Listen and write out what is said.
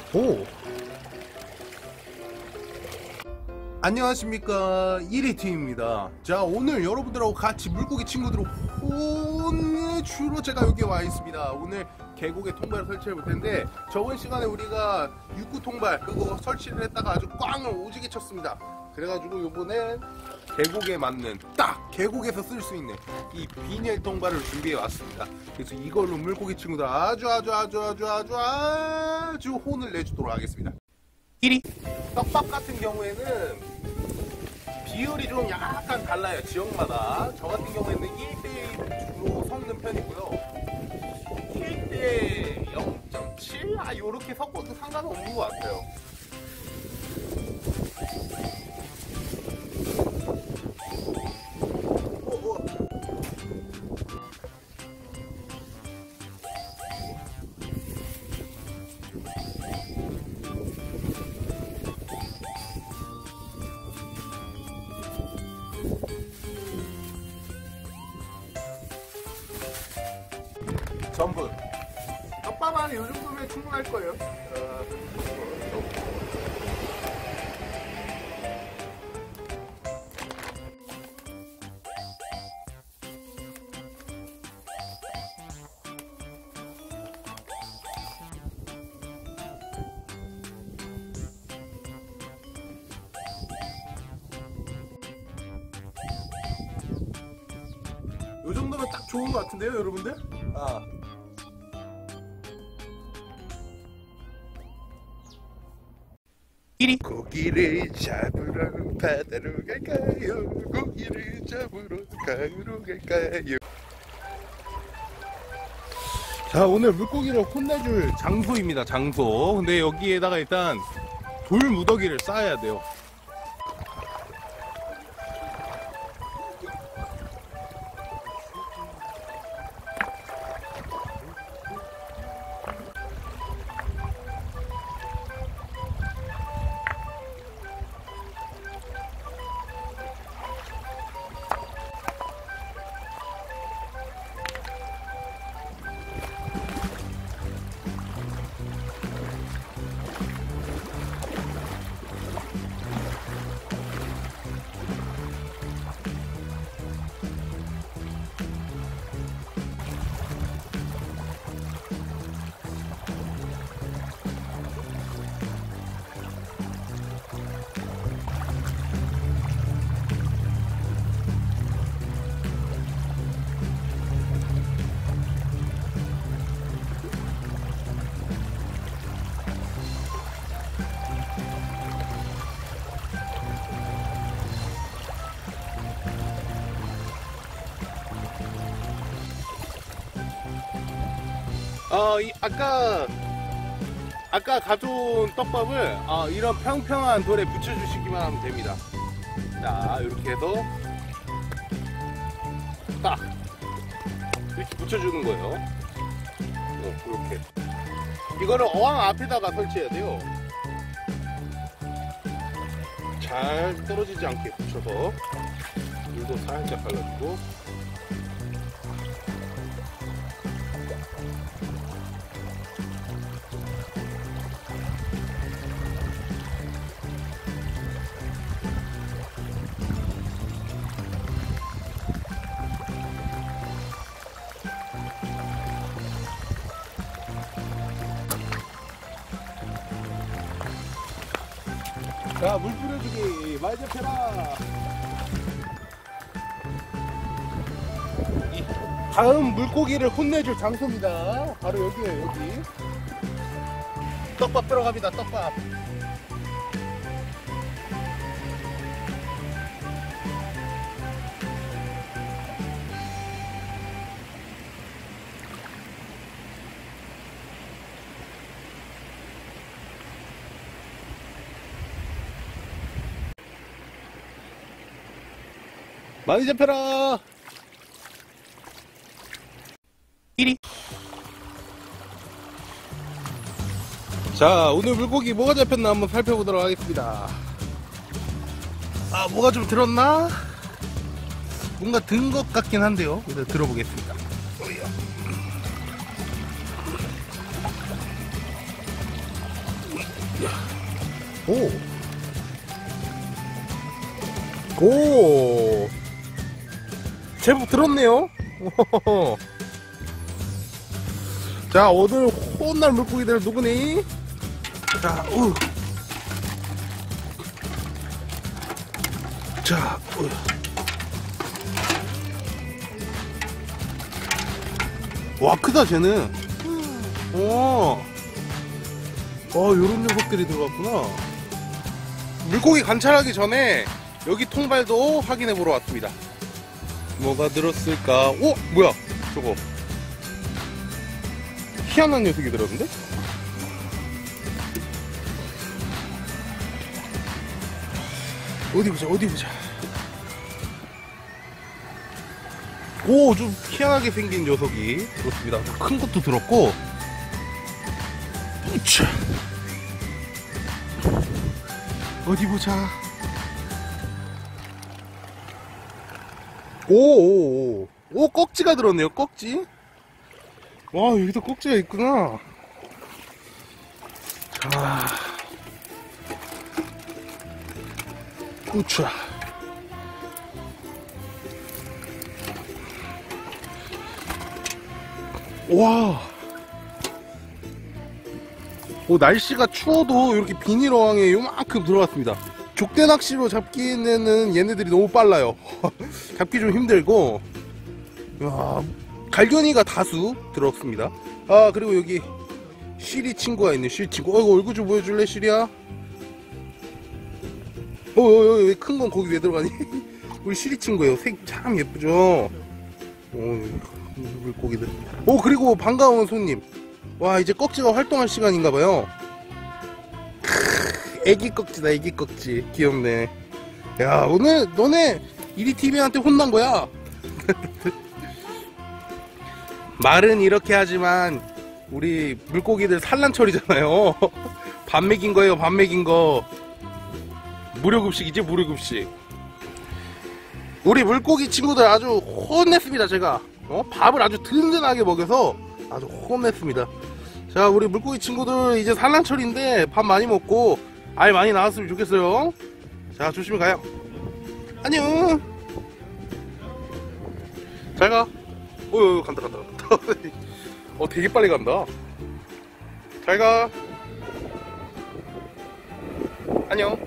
오! 안녕하십니까, 1위팀입니다. 자, 오늘 여러분들하고 같이 물고기 친구들을 혼내주러 제가 여기 와 있습니다. 오늘 계곡에 통발을 설치해 볼 텐데, 저번 시간에 우리가 육구 통발 그거 설치를 했다가 아주 꽝을 오지게 쳤습니다. 그래가지고 요번엔 계곡에 맞는, 딱 계곡에서 쓸 수 있는 이 비닐 통발을 준비해 왔습니다. 그래서 이걸로 물고기 친구들 아주 혼을 내주도록 하겠습니다. 1위 떡밥 같은 경우에는 비율이 좀 약간 달라요, 지역마다. 저 같은 경우에는 1대1 주로 섞는 편이고요. 1대 0.7? 요렇게 섞어도 상관없는 것 같아요. 전분 떡밥 안에 이 정도면 충분할 거예요. 이 정도면 딱 좋은 것 같은데요, 여러분들? 고기를 잡으러 바다로 갈까요? 고기를 잡으러 강으로 갈까요? 자, 오늘 물고기를 혼내줄 장소입니다. 장소. 근데 여기에다가 일단 돌 무더기를 쌓아야 돼요. 아까 가져온 떡밥을 이런 평평한 돌에 붙여주시기만 하면 됩니다. 자, 이렇게 해서 딱 이렇게 붙여주는 거예요. 이렇게. 이거를 어항 앞에다가 설치해야 돼요. 잘 떨어지지 않게 붙여서 물도 살짝 갈라주고. 자, 물 뿌려주기 많이 잡혀라. 다음 물고기를 혼내줄 장소입니다. 바로 여기에요. 여기 떡밥 들어갑니다. 떡밥. 많이 잡혀라. 1위. 자, 오늘 물고기 뭐가 잡혔나 한번 살펴보도록 하겠습니다. 뭐가 좀 들었나? 뭔가 든 것 같긴 한데요. 일단 들어보겠습니다. 오. 오. 제법 들었네요. 자, 오늘 혼날 물고기들 누구니? 자, 자, 와, 크다, 쟤는. 요런 녀석들이 들어갔구나. 물고기 관찰하기 전에 여기 통발도 확인해 보러 왔습니다. 뭐가 들었을까? 오! 뭐야? 저거. 희한한 녀석이 들었는데? 어디 보자, 어디 보자. 오, 좀 희한하게 생긴 녀석이 들었습니다. 큰 것도 들었고. 우차. 어디 보자. 오, 꺽지가 들었네요, 꺽지. 와, 여기도 꺽지가 있구나. 자. 우차. 와. 날씨가 추워도 이렇게 비닐 어항에 요만큼 들어왔습니다. 족대 낚시로 잡기에는 얘네들이 너무 빨라요. 잡기 좀 힘들고. 야, 갈견이가 다수 들었습니다. 아, 그리고 여기 시리 친구가 있네. 시리 친구. 얼굴 좀 보여줄래, 시리야? 왜 큰 건 거기 왜 들어가니? 우리 시리 친구예요. 색 참 예쁘죠? 물고기들. 그리고 반가운 손님. 와, 이제 꺽지가 활동할 시간인가봐요. 애기 꺽지다, 애기 꺽지. 귀엽네. 야, 오늘 너네 이리TV한테 혼난 거야. 말은 이렇게 하지만 우리 물고기들 산란철이잖아요. 밥 먹인 거예요, 밥 먹인 거. 무료급식이지, 무료급식. 우리 물고기 친구들 아주 혼냈습니다, 제가. 밥을 아주 든든하게 먹여서 아주 혼냈습니다. 자, 우리 물고기 친구들 이제 산란철인데 밥 많이 먹고 알 많이 나왔으면 좋겠어요. 자, 조심히 가요. 안녕. 잘 가. 간다. 되게 빨리 간다. 잘 가. 안녕.